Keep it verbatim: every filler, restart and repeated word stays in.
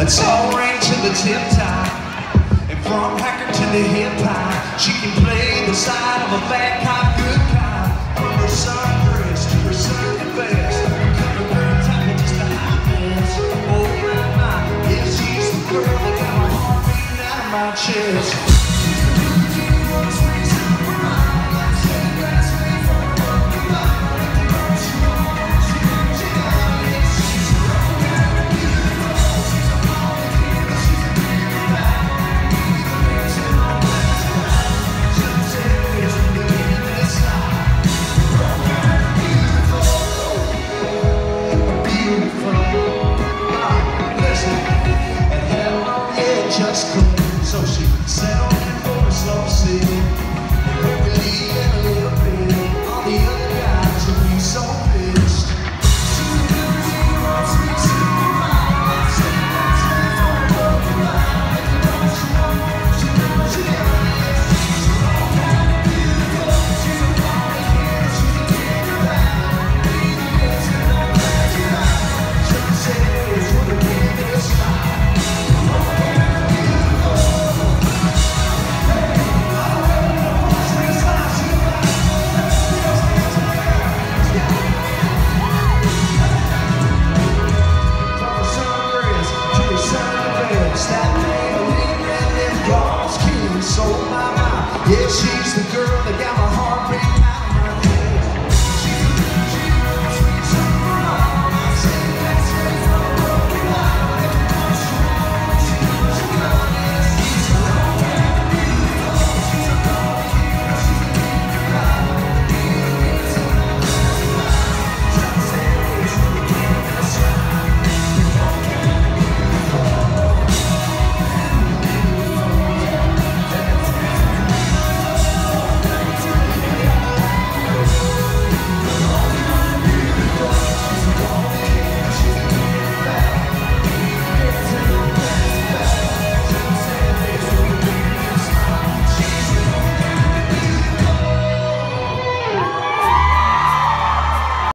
A tall range to the tip top, and from hacker to the hip hop, she can play the side of a bad cop, good cop. From the sun